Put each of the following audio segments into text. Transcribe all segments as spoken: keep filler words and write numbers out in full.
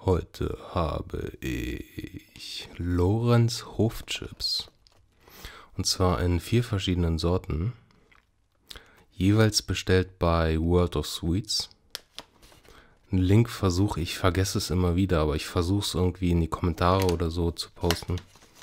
Heute habe ich Lorenz Hofchips. Und zwar in vier verschiedenen Sorten. Jeweils bestellt bei World of Sweets. Einen Link versuche ich, vergesse es immer wieder, aber ich versuche es irgendwie in die Kommentare oder so zu posten.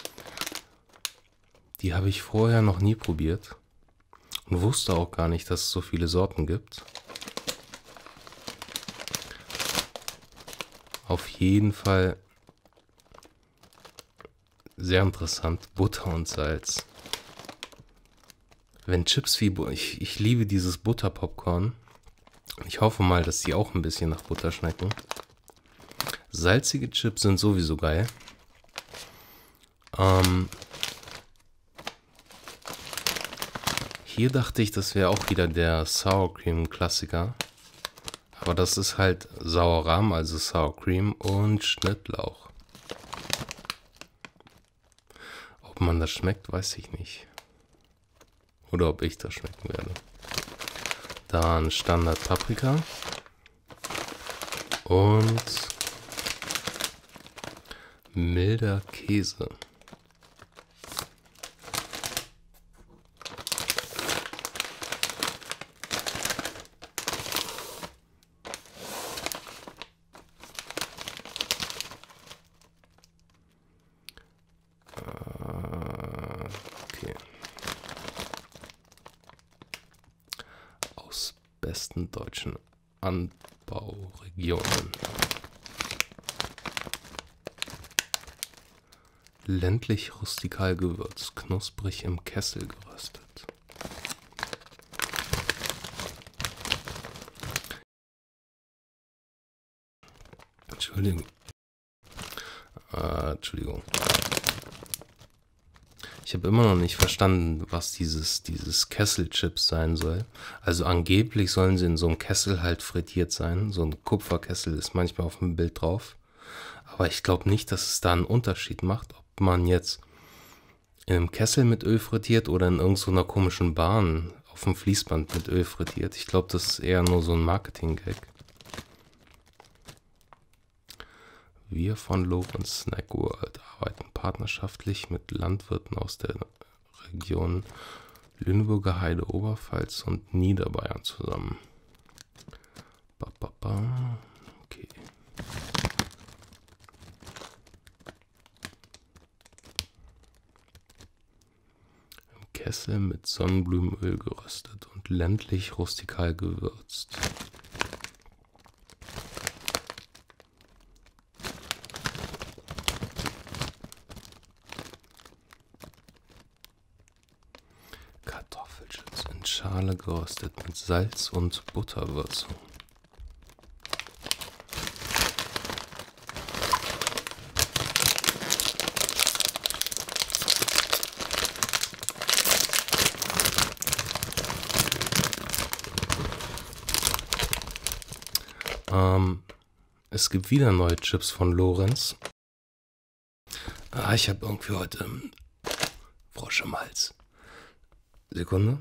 Die habe ich vorher noch nie probiert und wusste auch gar nicht, dass es so viele Sorten gibt. Auf jeden Fall sehr interessant. Butter und Salz. Wenn Chips wie... Bu- ich, ich liebe dieses Butterpopcorn. Ich hoffe mal, dass die auch ein bisschen nach Butter schmecken. Salzige Chips sind sowieso geil. Ähm, hier dachte ich, das wäre auch wieder der Sour Cream Klassiker. Aber das ist halt Sauerrahm, also Sour Cream und Schnittlauch. Ob man das schmeckt, weiß ich nicht. Oder ob ich das schmecken werde. Dann Standard Paprika. Und milder Käse. Okay. Aus besten deutschen Anbauregionen. Ländlich rustikal gewürzt, knusprig im Kessel geröstet. Entschuldigung. Äh, Entschuldigung. Ich habe immer noch nicht verstanden, was dieses, dieses Kesselchips sein soll. Also angeblich sollen sie in so einem Kessel halt frittiert sein. So ein Kupferkessel ist manchmal auf dem Bild drauf. Aber ich glaube nicht, dass es da einen Unterschied macht, ob man jetzt in einem Kessel mit Öl frittiert oder in irgendeiner komischen Bahn auf dem Fließband mit Öl frittiert. Ich glaube, das ist eher nur so ein Marketing-Gag. Wir von Lorenz Snack World arbeiten partnerschaftlich mit Landwirten aus der Region Lüneburger Heide, Oberpfalz und Niederbayern zusammen. Ba, ba, ba. Okay. Im Kessel mit Sonnenblumenöl geröstet und ländlich rustikal gewürzt. Kartoffelchips in Schale geröstet mit Salz und Butterwürzung. Ähm, es gibt wieder neue Chips von Lorenz. Ah, ich habe irgendwie heute ähm, Frosch im Hals. Sekunde.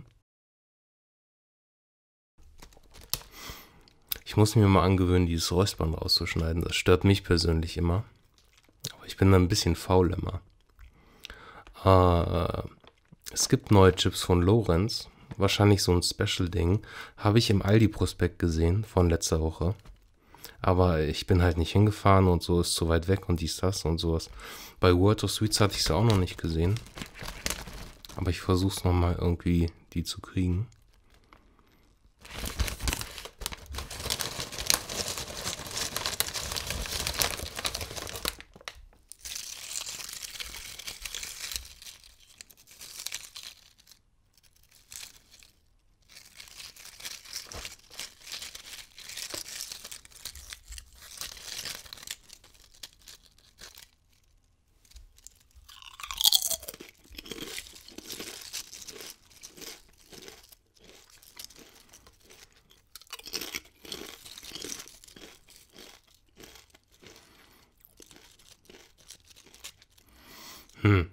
Ich muss mir mal angewöhnen, dieses Räuspern rauszuschneiden. Das stört mich persönlich immer. Aber ich bin da ein bisschen faul immer. Äh, es gibt neue Chips von Lorenz. Wahrscheinlich so ein Special-Ding. Habe ich im Aldi-Prospekt gesehen von letzter Woche. Aber ich bin halt nicht hingefahren und so, ist zu weit weg und dies, das und sowas. Bei World of Sweets hatte ich es auch noch nicht gesehen. Aber ich versuche es nochmal irgendwie, die zu kriegen. Hm.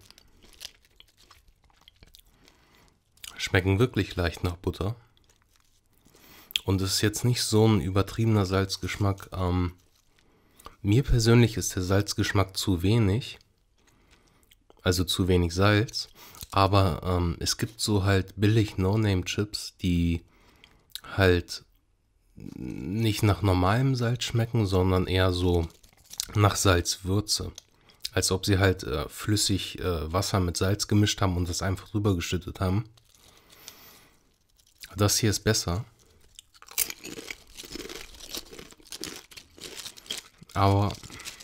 Schmecken wirklich leicht nach Butter. Und es ist jetzt nicht so ein übertriebener Salzgeschmack, ähm, Mir persönlich ist der Salzgeschmack zu wenig, also zu wenig Salz, aber ähm, es gibt so halt billig No-Name-Chips, die halt nicht nach normalem Salz schmecken, sondern eher so nach Salzwürze. Als ob sie halt äh, flüssig äh, Wasser mit Salz gemischt haben und das einfach drüber geschüttet haben. Das hier ist besser. Aber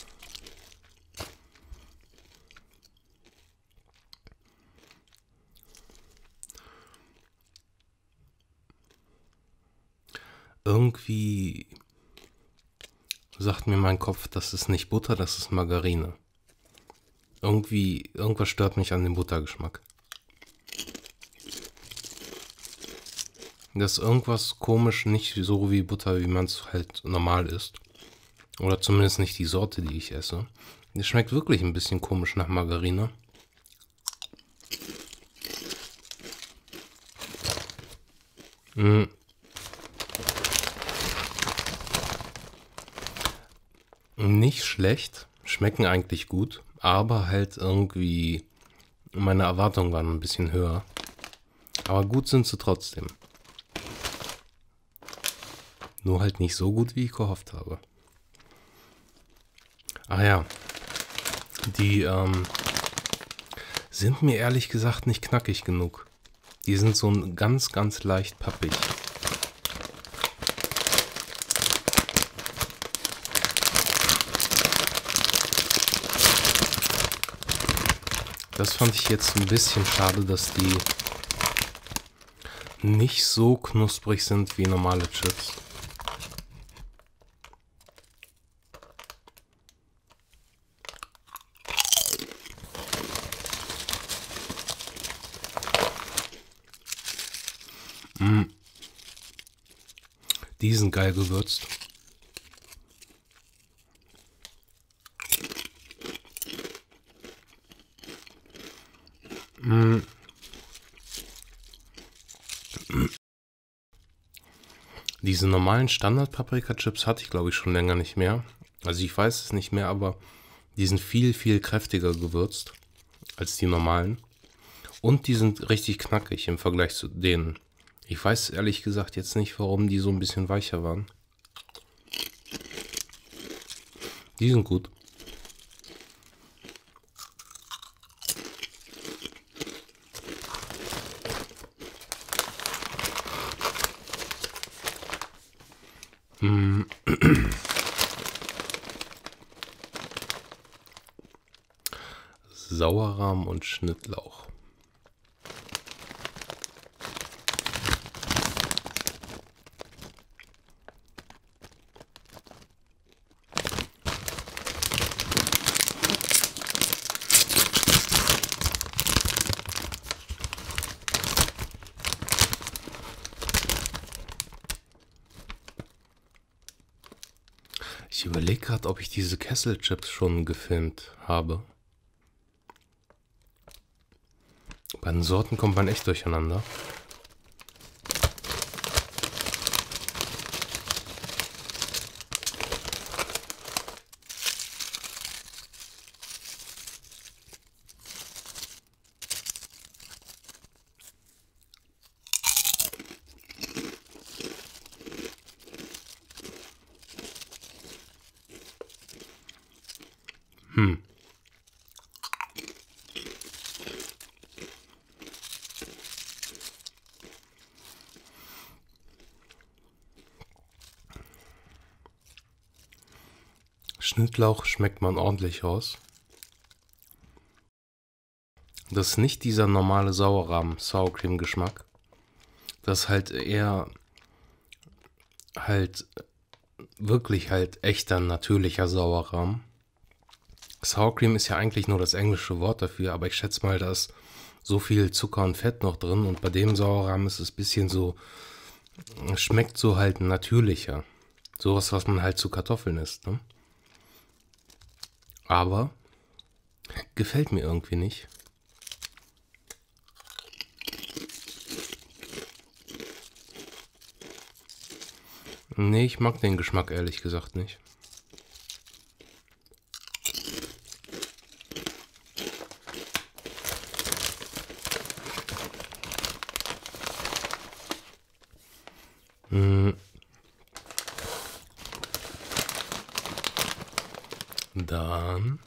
irgendwie sagt mir mein Kopf, das ist nicht Butter, das ist Margarine. Irgendwie, irgendwas stört mich an dem Buttergeschmack. Das ist irgendwas komisch, nicht so wie Butter, wie man es halt normal isst. Oder zumindest nicht die Sorte, die ich esse. Das schmeckt wirklich ein bisschen komisch nach Margarine. Mm. Nicht schlecht, schmecken eigentlich gut, aber halt irgendwie meine Erwartungen waren ein bisschen höher. Aber gut sind sie trotzdem. Nur halt nicht so gut, wie ich gehofft habe. Ach ja, die ähm, sind mir ehrlich gesagt nicht knackig genug. Die sind so ganz, ganz leicht pappig. Das fand ich jetzt ein bisschen schade, dass die nicht so knusprig sind wie normale Chips. Mm. Die sind geil gewürzt. Mm. Diese normalen Standard-Paprika-Chips hatte ich, glaube ich, schon länger nicht mehr. Also ich weiß es nicht mehr, aber die sind viel, viel kräftiger gewürzt als die normalen. Und die sind richtig knackig im Vergleich zu denen. Ich weiß ehrlich gesagt jetzt nicht, warum die so ein bisschen weicher waren. Die sind gut. Mm. Sauerrahm und Schnittlauch. Ich überlege gerade, ob ich diese Kesselchips schon gefilmt habe. Bei den Sorten kommt man echt durcheinander. Hm. Schnittlauch schmeckt man ordentlich raus. Das ist nicht dieser normale Sauerrahm-Sour Cream Geschmack. Das ist halt eher halt wirklich halt echter, natürlicher Sauerrahm. Sour Cream ist ja eigentlich nur das englische Wort dafür, aber ich schätze mal, da ist so viel Zucker und Fett noch drin und bei dem Sauerrahm ist es ein bisschen so, schmeckt so halt natürlicher. Sowas, was man halt zu Kartoffeln isst, ne? Aber gefällt mir irgendwie nicht. Nee, ich mag den Geschmack ehrlich gesagt nicht. Mm. Dann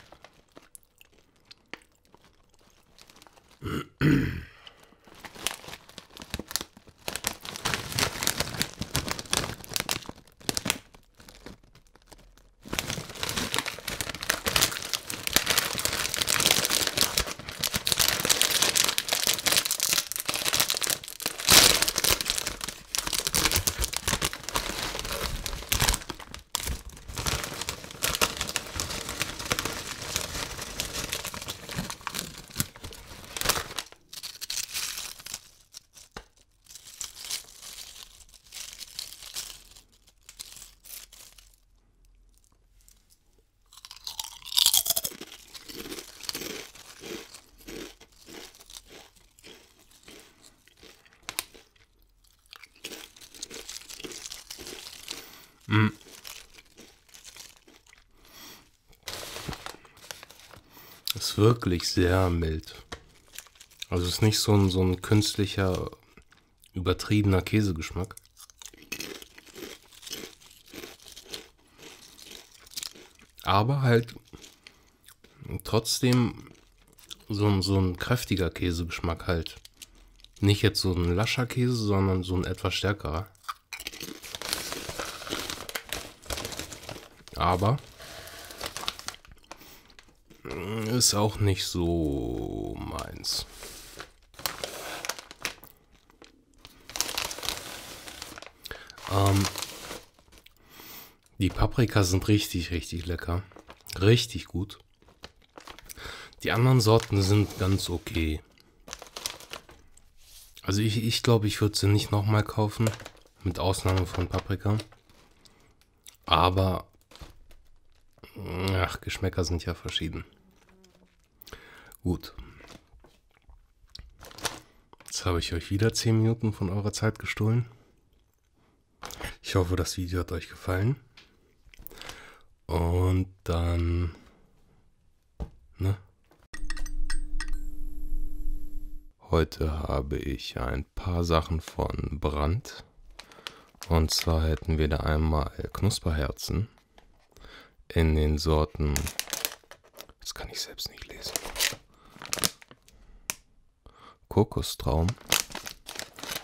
mm. Ist wirklich sehr mild. Also ist nicht so ein, so ein künstlicher, übertriebener Käsegeschmack. Aber halt trotzdem so ein, so ein kräftiger Käsegeschmack halt. Nicht jetzt so ein lascher Käse, sondern so ein etwas stärkerer. Aber ist auch nicht so meins. Ähm, die Paprika sind richtig, richtig lecker. Richtig gut. Die anderen Sorten sind ganz okay. Also ich, ich glaube, ich würde sie nicht nochmal kaufen. Mit Ausnahme von Paprika. Aber ach, Geschmäcker sind ja verschieden. Gut. Jetzt habe ich euch wieder zehn Minuten von eurer Zeit gestohlen. Ich hoffe, das Video hat euch gefallen. Und dann, ne? Heute habe ich ein paar Sachen von Brandt. Und zwar hätten wir da einmal Knusperherzen in den Sorten, das kann ich selbst nicht lesen, Kokostraum,